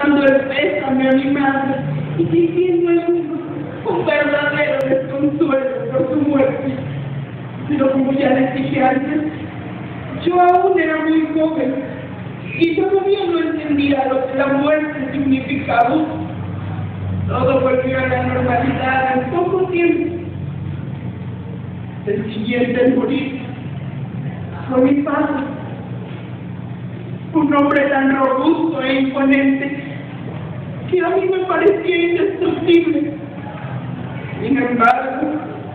dando el pésame a mi madre y sintiendo un verdadero desconsuelo por su muerte. Pero como ya les dije antes, yo aún era muy joven y todavía no entendía lo que la muerte significaba. Todo volvió a la normalidad en poco tiempo. El siguiente en morir fue mi padre, un hombre tan robusto e imponente que a mí me parecía indestructible. Sin embargo,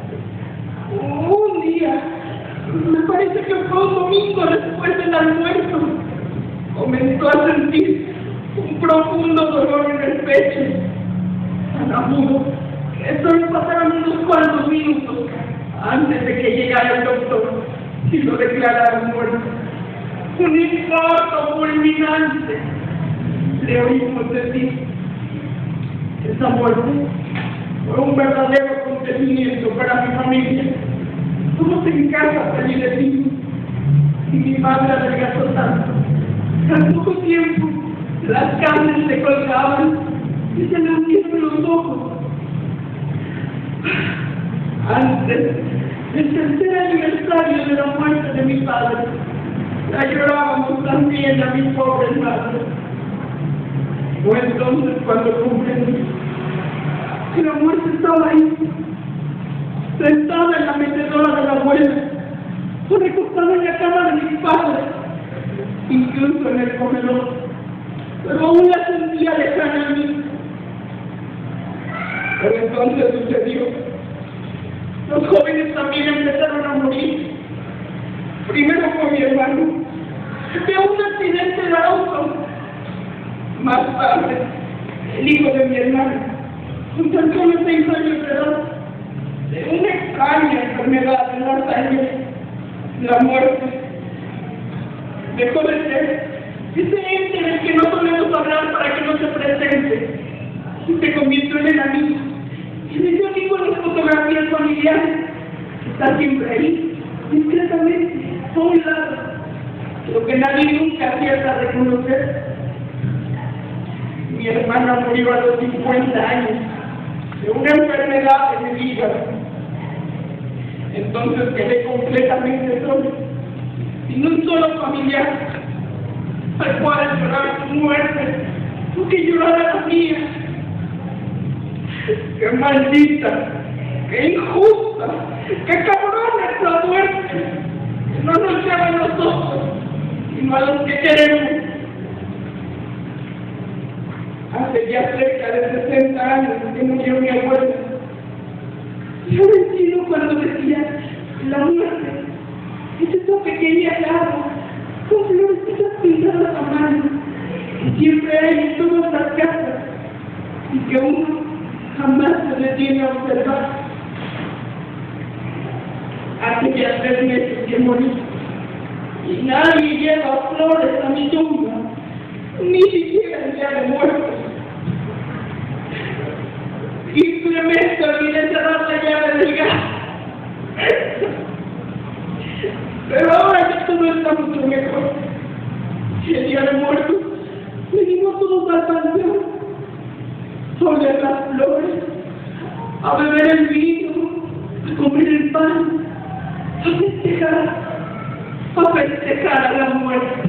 un día, me parece que fue un domingo después del almuerzo, comenzó a sentir un profundo dolor en el pecho, tan agudo que solo pasaron unos cuantos minutos antes de que llegara el doctor y lo declarara muerto. Un infarto fulminante, le oímos decir. Esa muerte fue un verdadero acontecimiento para mi familia. Todos en casa fallecimos y mi madre adelgazó tanto. Al poco tiempo las carnes se colgaban y se le hundieron los ojos. Antes del tercer aniversario de la muerte de mi padre, la llorábamos también a mi pobre madre. Fue entonces cuando comprendí que la muerte estaba ahí, sentada en la metedora de la abuela, o recostada en la cama de mis padres, incluso en el comedor, pero aún la sentía lejana a mí. Pero entonces sucedió. Los jóvenes también empezaron a morir. Primero fue mi hermano, de un accidente de auto. Más tarde, el hijo de mi hermana, con tan solo 6 años de edad, de una extraña enfermedad en la sangre, la muerte. Dejó de ser ese ente del que no solemos hablar para que no se presente. Se convirtió en el amigo. En ese amigo en las fotografías familiares, está siempre ahí, discretamente, a un lado, lo que nadie nunca acierta a reconocer. Mi hermana murió a los 50 años, de una enfermedad en el hígado. Entonces quedé completamente solo, sin un solo familiar, al cual llorar su muerte, o que llorara la mía. ¡Qué maldita! ¡Qué injusta! ¡Qué cabrona es la muerte! No nos llama a nosotros, sino a los que queremos. Hace ya cerca de 60 años que murió mi abuela. Yo me entiendo cuando decía la muerte es esa pequeña casa con florecitas pintadas a mano que siempre hay en todas las casas y que uno jamás se detiene a observar. Hace ya 3 meses que morí y nadie lleva flores a mi tumba, ni siquiera el día de muertos. Simplemente olvidé cerrar la llave del gas. Pero ahora ya todo está mucho mejor. El día de muertos venimos todos al panteón, a oler las flores, a beber el vino, a comer el pan, a festejar a la muerte.